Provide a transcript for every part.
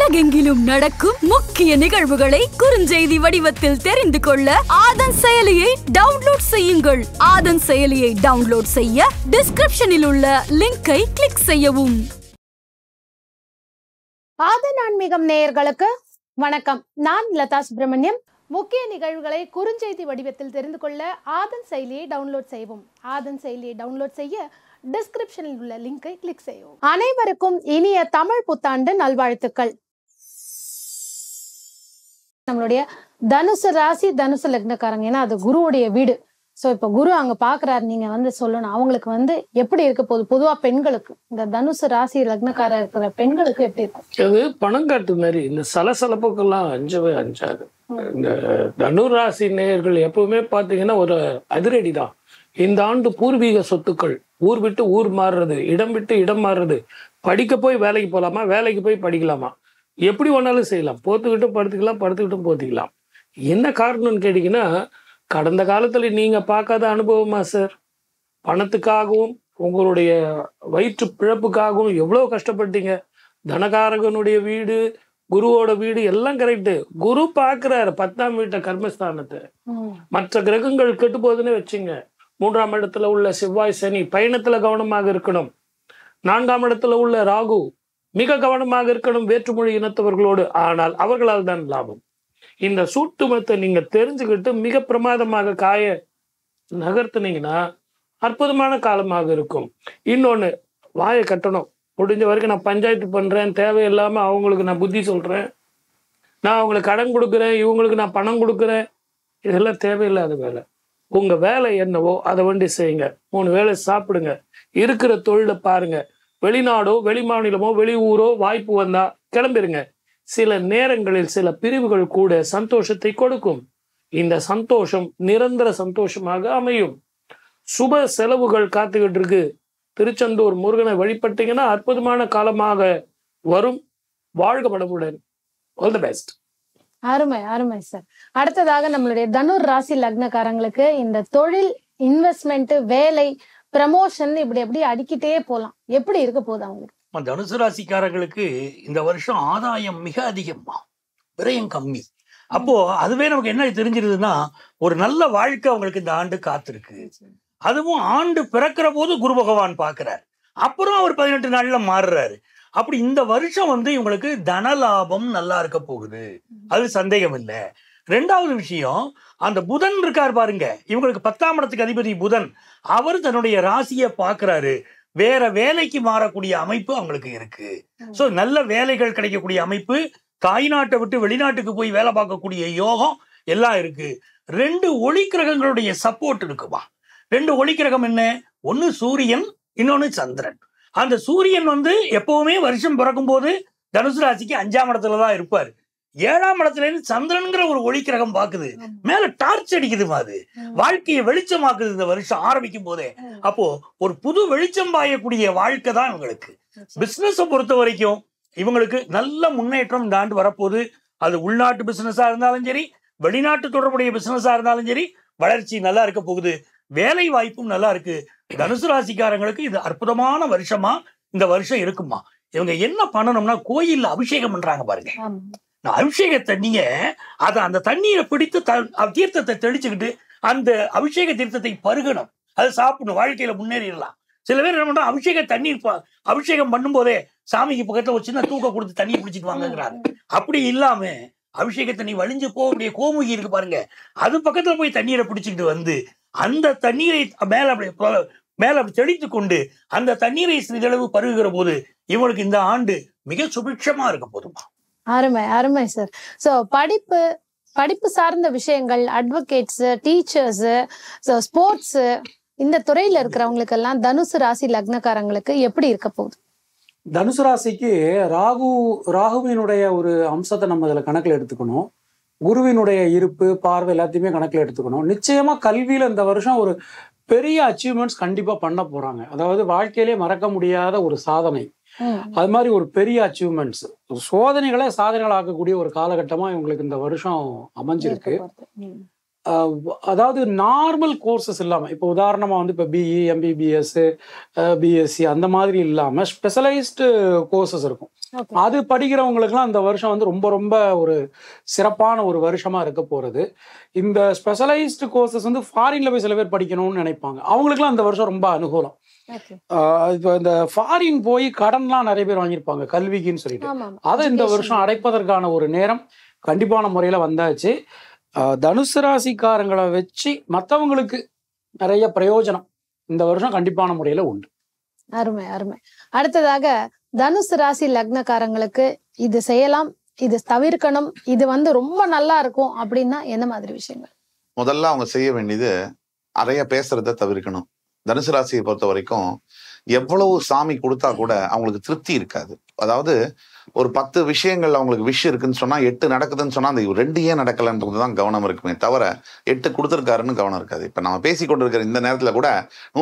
உலகெங்கிலும் நடக்கும் முக்கிய நிகழ்வுகளை குறுஞ்செய்தி வடிவத்தில் தெரிந்து கொள்ள ஆதன் செயலியை டவுன்லோட் செய்யுங்கள். ஆதன் செயலியை டவுன்லோட் செய்ய டிஸ்கிரிப்ஷனில் உள்ள லிங்கை கிளிக் செய்யவும். ஆதன் ஆன்மீகம் நேயர்களுக்கு வணக்கம். நான் லதா சுப்பிரமணியம். முக்கிய நிகழ்வுகளை குறுஞ்செய்தி வடிவத்தில் தெரிந்து கொள்ள ஆதன் செயலியை டவுன்லோட் செய்வோம். ஆதன் செயலியை டவுன்லோட் செய்ய டிஸ்கிரிப்ஷனில் உள்ள லிங்கை கிளிக் செய்யவும். அனைவருக்கும் இனிய தமிழ் புத்தாண்டு நல்வாழ்த்துக்கள். நம்மளுடைய தனுசு ராசி, தனுசு லக்னக்காரங்க, ஏன்னா அது குருவுடைய வீடு. ஸோ இப்போ குரு அங்க பாக்குறாரு, நீங்க சொல்லணும் அவங்களுக்கு எப்படி இருக்க போகுது. பொதுவா பெண்களுக்கு, இந்த தனுசு ராசி லக்னக்கார இருக்கிற பெண்களுக்கு எப்படி இருக்கும்? அது பணம் காட்டு மாதிரி இந்த சலசலப்புக்கெல்லாம் அஞ்சவே அஞ்சாது. இந்த தனுராசி நேயர்கள் எப்பவுமே பாத்தீங்கன்னா ஒரு அதிரடி தான். இந்த ஆண்டு பூர்வீக சொத்துக்கள், ஊர் விட்டு ஊர் மாறுறது, இடம் விட்டு இடம் மாறுறது, படிக்க போய் வேலைக்கு போகலாமா, வேலைக்கு போய் படிக்கலாமா, எப்படி வேணாலும் செய்யலாம். போத்துக்கிட்டும் படுத்துக்கலாம், படுத்துக்கிட்டும் போத்திக்கலாம். என்ன காரணம்னு கேட்டீங்கன்னா, கடந்த காலத்துல நீங்க பார்க்காத அனுபவமா சார்? பணத்துக்காகவும் உங்களுடைய வயிற்று பிழப்புக்காகவும் எவ்வளவு கஷ்டப்பட்டீங்க. தனகாரகனுடைய வீடு, குருவோட வீடு எல்லாம் கரெக்டு. குரு பாக்குறாரு 10ஆம் வீட்டை, கர்மஸ்தானத்தை. மற்ற கிரகங்கள் கெட்டு போகுதுன்னு வச்சுங்க. 3ஆம் இடத்துல உள்ள செவ்வாய், சனி பயணத்துல கவனமாக இருக்கணும். 4ஆம் இடத்துல உள்ள ராகு மிக கவனமாக இருக்கணும் வேற்றுமொழி இனத்தவர்களோடு. ஆனால் அவர்களால் தான் லாபம். இந்த சூட்டுமத்தை நீங்க தெரிஞ்சுக்கிட்டு மிக பிரமாதமாக காய நகர்த்துனீங்கன்னா அற்புதமான காலமாக இருக்கும். இன்னொன்னு, வாயை கட்டணும். முடிஞ்ச வரைக்கும் நான் பஞ்சாயத்து பண்றேன், தேவையில்லாம அவங்களுக்கு நான் புத்தி சொல்றேன், நான் அவங்களுக்கு கடன் கொடுக்குறேன், இவங்களுக்கு நான் பணம் கொடுக்குறேன், இதெல்லாம் தேவையில்லாத வேலை. உங்க வேலை என்னவோ அதை செய்யுங்க. 3 வேளை சாப்பிடுங்க. இருக்கிற தொழிலை பாருங்க. வெளிநாடோ வெளி மாநிலமோ வெளி ஊரோ வாய்ப்பு வந்தா கிளம்பிருங்க. சில நேரங்களில் சில பிரிவுகள் கூட சந்தோஷத்தை கொடுக்கும். இந்த சந்தோஷம் நிரந்தர சந்தோஷமாக அமையும். சுப செலவுகள் காத்துக்கிட்டு இருக்கு. திருச்செந்தூர் முருகனை வழிபட்டீங்கன்னா அற்புதமான காலமாக வரும். வாழ்க வளமுடன். All the best. அருமை அருமை சார். அடுத்ததாக நம்மளுடைய தனுர் ராசி லக்னக்காரங்களுக்கு இந்த தொழில், இன்வெஸ்ட்மெண்ட், வேலை, ப்ரமோஷன் இப்படி எப்படி அடிக்கிட்டே போலாம். எப்படி இருக்க போகுது அவங்களுக்கு? தனுசு ராசிக்காரங்களுக்கு இந்த வருஷம் ஆதாயம் மிக அதிகமா, விரயம் கம்மி. அப்போ அதுவே நமக்கு என்ன தெரிஞ்சிருதுன்னா, ஒரு நல்ல வாழ்க்கை அவங்களுக்கு இந்த ஆண்டு காத்திருக்கு. அதுவும் ஆண்டு பிறக்கிற போது குரு பகவான் பாக்குறாரு, அப்புறம் அவர் 18 நாள்ல மாறுறாரு. அப்படி இந்த வருஷம் இவங்களுக்கு தன லாபம் நல்லா இருக்க போகுது, அது சந்தேகம் இல்லை. 2வது விஷயம், அந்த புதன் இருக்கார் பாருங்க, இவங்களுக்கு 10ஆம் இடத்துக்கு அதிபதி புதன், அவர் தன்னுடைய ராசியை பாக்குறாரு. வேற வேலைக்கு மாறக்கூடிய அமைப்பு அவங்களுக்கு இருக்கு. சோ நல்ல வேலைகள் கிடைக்கக்கூடிய அமைப்பு, தாய்நாட்டை விட்டு வெளிநாட்டுக்கு போய் வேலை பார்க்கக்கூடிய யோகம் எல்லாம் இருக்கு. 2 ஒளி கிரகங்களுடைய சப்போர்ட் இருக்குமா. 2 ஒளி கிரகம் என்ன? ஒன்னு சூரியன், இன்னொன்னு சந்திரன். அந்த சூரியன் எப்பவுமே வருஷம் பிறக்கும் போது தனுசு ராசிக்கு 5ஆம் இடத்துலதான் இருப்பாரு. 7ஆம் இடத்துல இருந்து சந்திரன்கிற ஒரு ஒளி கிரகம் பாக்குது, மேல டார்ச் அடிக்குது, அது வாழ்க்கையை வெளிச்சமாக்குது இந்த வருஷம் ஆரம்பிக்கும் போதே. அப்போ ஒரு புது வெளிச்சம் பாயக்கூடிய வாழ்க்கை தான் இவங்களுக்கு. பிசினஸ் பொறுத்த வரைக்கும் இவங்களுக்கு நல்ல முன்னேற்றம் இந்த ஆண்டு வரப்போகுது. அது உள்நாட்டு பிசினஸா இருந்தாலும் சரி, வெளிநாட்டு தொடர்புடைய பிசினஸா இருந்தாலும் சரி, வளர்ச்சி நல்லா இருக்க போகுது. வேலை வாய்ப்பும் நல்லா இருக்கு. தனுசு ராசிக்காரங்களுக்கு இது அற்புதமான வருஷமா இந்த வருஷம் இருக்குமா. இவங்க என்ன பண்ணணும்னா, கோயில்ல அபிஷேகம் பண்றாங்க பாருங்க. அபிஷேக தண்ணிய அந்த தண்ணீரை பிடித்து தீர்த்தத்தை தெளிச்சுக்கிட்டு அந்த அபிஷேக தீர்த்தத்தை பருகணும், அதை சாப்பிடணும், வாழ்க்கையில முன்னேறிடலாம். சில பேர் என்ன பண்றாங்க, அபிஷேக தண்ணீர் அபிஷேகம் பண்ணும் போதே சாமிக்கு பக்கத்துல ஒரு சின்ன தூக்க கொடுத்து தண்ணியை பிடிச்சிட்டு வாங்குறாங்க. அப்படி இல்லாம அபிஷேக தண்ணி வழிஞ்சு போகக்கூடிய கோமுகி இருக்கு பாருங்க, அது பக்கத்துல போய் தண்ணீரை பிடிச்சிக்கிட்டு அந்த தண்ணீரை மேல அப்படி தெளித்து கொண்டு அந்த தண்ணீரை சிறிதளவு பருகுகிற போது இவங்களுக்கு இந்த ஆண்டு மிக சுபிட்சமா இருக்க போதுமா. அருமை அருமை சார். சோ படிப்பு சார்ந்த விஷயங்கள், அட்வொகேட்ஸ், டீச்சர்ஸ், ஸ்போர்ட்ஸ், இந்த துறையில இருக்கிறவங்களுக்கு எல்லாம் தனுசு ராசி லக்னக்காரங்களுக்கு எப்படி இருக்க போகுது? தனுசு ராசிக்கு ராகுவினுடைய ஒரு அம்சத்தை நம்ம இதுல கணக்குல எடுத்துக்கணும். குருவினுடைய இருப்பு, பார்வை எல்லாத்தையுமே கணக்குல எடுத்துக்கணும். நிச்சயமா கல்வியில இந்த வருஷம் ஒரு பெரிய அச்சீவ்மெண்ட்ஸ் கண்டிப்பா பண்ண போறாங்க. அதாவது வாழ்க்கையிலே மறக்க முடியாத ஒரு சாதனை, அது மாதிரி ஒரு பெரிய அச்சீவ்மெண்ட்ஸ், சோதனைகளை சாதனைகள் ஆக்கக்கூடிய ஒரு காலகட்டமா இவங்களுக்கு இந்த வருஷம் அமைஞ்சிருக்கு. அதாவது நார்மல் கோர்சஸ் இல்லாமல், இப்போ உதாரணமாக வந்து இப்போ பிஇ, எம்பிபிஎஸ், பிஎஸ்சி அந்த மாதிரி இல்லாமல் ஸ்பெஷலைஸ்டு கோர்சஸ் இருக்கும். ஓகே. அது படிக்கிறவங்களுக்குலாம் இந்த வருஷம் வந்து ரொம்ப ரொம்ப ஒரு சிறப்பான ஒரு வருஷமாக இருக்க போகிறது. இந்த ஸ்பெஷலைஸ்டு கோர்சஸ் வந்து ஃபாரின்ல போய் சில பேர் படிக்கணும்னு நினைப்பாங்க. அவங்களுக்குலாம் இந்த வருஷம் ரொம்ப அனுகூலம். ஓகே. இப்போ இந்த ஃபாரின் போய் கடன்லாம் நிறைய பேர் வாங்கியிருப்பாங்க கல்விக்குன்னு சொல்லிட்டு. ஆமா. அதை இந்த வருஷம் அடைப்பதற்கான ஒரு நேரம் கண்டிப்பான முறையில் வந்தாச்சு. தனுசு ராசிக்காரங்களை வச்சு மற்றவங்களுக்கு நிறைய பிரயோஜனம் இந்த வருஷம் கண்டிப்பான முறையில் உண்டு. அருமை அருமை. அடுத்ததாக தனுசு ராசி லக்னக்காரங்களுக்கு இது செய்யலாம், இது தவிர்க்கணும், இது வந்து ரொம்ப நல்லா இருக்கும் அப்படின்னா என்ன மாதிரி விஷயங்கள்? முதல்ல அவங்க செய்ய வேண்டியது நிறைய பேசுறத தவிர்க்கணும். தனுசு ராசியை பொறுத்த வரைக்கும் எவ்வளவு சாமி கொடுத்தா கூட அவங்களுக்கு திருப்தி இருக்காது. அதாவது ஒரு 10 விஷயங்கள் அவங்களுக்கு விஷ் இருக்குன்னு சொன்னா 8 நடக்குதுன்னு சொன்னா அந்த 2 ஏன் நடக்கலன்றதுதான் கவனம் இருக்குமே தவிர 8 கொடுத்துருக்காருன்னு கவனம் இருக்காது. இப்ப நம்ம பேசிக்கொண்டிருக்கிற இந்த நேரத்துல கூட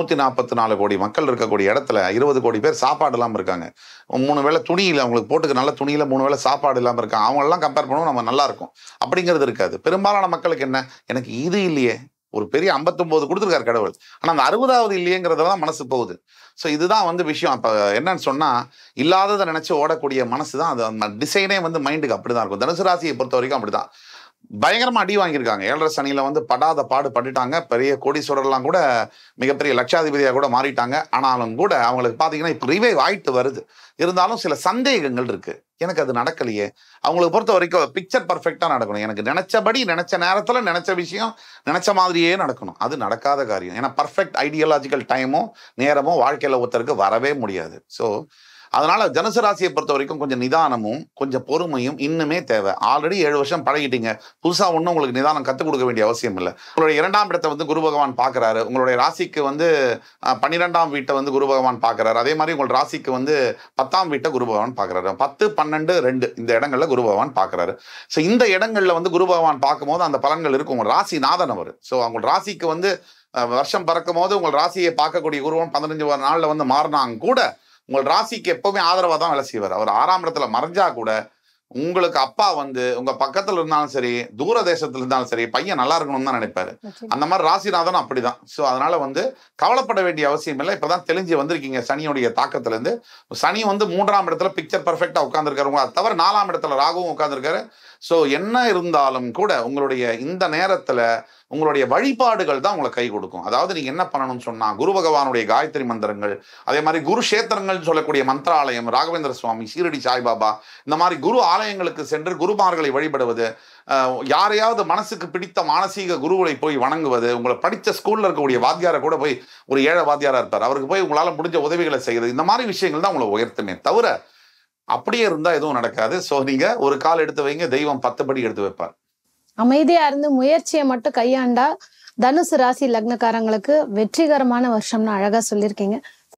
144 கோடி மக்கள் இருக்கக்கூடிய இடத்துல 20 கோடி பேர் சாப்பாடு இல்லாம இருக்காங்க. 3 வேளை துணியில அவங்களுக்கு போட்டுக்க நல்ல துணியில 3 வேளை சாப்பாடு இல்லாம இருக்காங்க. அவங்க எல்லாம் கம்பேர் பண்ணுவோம் நம்ம நல்லா இருக்கும் அப்படிங்கிறது இருக்காது. பெரும்பாலான மக்களுக்கு என்ன, எனக்கு இது இல்லையே, ஒரு பெரிய 59 கொடுத்துருக்காரு கடவுள், ஆனா அந்த 60வது இல்லையேங்கிறதுதான் மனசு போகுது. ஸோ இதுதான் வந்து விஷயம். அப்ப என்னன்னு சொன்னா இல்லாததை நினைச்சு ஓடக்கூடிய மனசு தான் அது. அந்த டிசைனே வந்து மைண்டுக்கு அப்படிதான் இருக்கும். தனுசு ராசியை பொறுத்த வரைக்கும் அப்படிதான். பயங்கரமா அடி வாங்கியிருக்காங்க. 7.5 சனியில வந்து படாத பாடு பட்டுட்டாங்க. பெரிய கோடீஸ்வரர்லாம் கூட மிகப்பெரிய லட்சாதிபதியா கூட மாறிட்டாங்க. ஆனாலும் கூட அவங்களுக்கு பாத்தீங்கன்னா இப்ப ரிவைவ் ஆயிட்டு வருது. இருந்தாலும் சில சந்தேகங்கள் இருக்கு. எனக்கு அது நடக்கலையே. அவங்களுக்கு பொறுத்த வரைக்கும் பிக்சர் பர்ஃபெக்டா நடக்கணும். எனக்கு நினைச்சபடி நினைச்ச நேரத்துல நினைச்ச விஷயம் நினைச்ச மாதிரியே நடக்கணும். அது நடக்காத காரியம். ஏன்னா பர்ஃபெக்ட் ஐடியாலஜிக்கல் டைமோ நேரமோ வாழ்க்கையில ஒருத்தருக்கு வரவே முடியாது. ஸோ அதனால தனுசு ராசியை பொறுத்த வரைக்கும் கொஞ்சம் நிதானமும் கொஞ்சம் பொறுமையும் இன்னுமே தேவை. ஆல்ரெடி 7 வருஷம் பழகிட்டீங்க. புதுசா ஒன்றும் உங்களுக்கு நிதானம் கற்றுக் கொடுக்க வேண்டிய அவசியம் இல்லை. உங்களுடைய 2ஆம் இடத்தை வந்து குரு பகவான் பார்க்குறாரு. உங்களுடைய ராசிக்கு வந்து 12ஆம் வீட்டை வந்து குரு பகவான் பார்க்குறாரு. அதே மாதிரி உங்கள் ராசிக்கு வந்து 10ஆம் வீட்டை குரு பகவான் பார்க்குறாரு. 10, 12, 2 இந்த இடங்கள்ல குரு பகவான் பார்க்குறாரு. ஸோ இந்த இடங்கள்ல வந்து குரு பகவான் பார்க்கும்போது அந்த பலன்கள் இருக்கும். உங்கள் ராசி நாதன் அவர். ஸோ உங்கள் ராசிக்கு வந்து வருஷம் பறக்கும் போது உங்கள் ராசியை பார்க்கக்கூடிய குருவன் 15 நாள்ல வந்து மாறினாங்க கூட உங்கள் ராசிக்கு எப்பவுமே ஆதரவாக தான் வேலை செய்வார். அவர் 6ஆம் இடத்துல மறைஞ்சா கூட உங்களுக்கு அப்பா வந்து உங்க பக்கத்துல இருந்தாலும் சரி தூர தேசத்துல இருந்தாலும் சரி பையன் நல்லா இருக்கணும்னு தான் நினைப்பாரு. அந்த மாதிரி ராசிநாதன் அப்படிதான். ஸோ அதனால வந்து கவலைப்பட வேண்டிய அவசியம் இல்லை. இப்பதான் தெளிஞ்சு வந்திருக்கீங்க சனியுடைய தாக்கத்துல இருந்து. சனி வந்து 3ஆம் இடத்துல பிக்சர் பர்ஃபெக்டா உட்காந்துருக்காரு. அது தவிர 4ஆம் இடத்துல ராகுவும் உட்காந்துருக்காரு. ஸோ என்ன இருந்தாலும் கூட உங்களுடைய இந்த நேரத்துல உங்களுடைய வழிபாடுகள் தான் உங்களை கை கொடுக்கும். அதாவது நீங்க என்ன பண்ணணும்னு சொன்னா குரு பகவானுடைய காயத்ரி மந்திரங்கள், அதே மாதிரி குரு கஷேத்திரங்கள் சொல்லக்கூடிய மந்திராலயம், ராகவேந்திர சுவாமி, ஷீரடி சாய்பாபா, இந்த மாதிரி குரு ஆலயங்களுக்கு சென்று குருமார்களை வழிபடுவது, யாரையாவது மனசுக்கு பிடித்த மானசீக குருவை போய் வணங்குவது, உங்களை படித்த ஸ்கூல்ல இருக்கக்கூடிய வாத்தியாரை கூட போய் ஒரு ஏழை வாத்தியாரா இருப்பார் அவருக்கு போய் உங்களால முடிஞ்ச உதவிகளை செய்கிறது, இந்த மாதிரி விஷயங்கள் தான் உங்களை உயர்த்துமே தவிர அப்படியே இருந்தா எதுவும் நடக்காது. ஸோ நீங்க ஒரு கால் எடுத்து வைங்க, தெய்வம் 10 படி எடுத்து வைப்பார். அமைதியா இருந்து முயற்சியை மட்டும் கையாண்டா தனுசு ராசி லக்னக்காரங்களுக்கு வெற்றிகரமான வருஷம்னு அழகா சொல்லியிருக்கீங்க.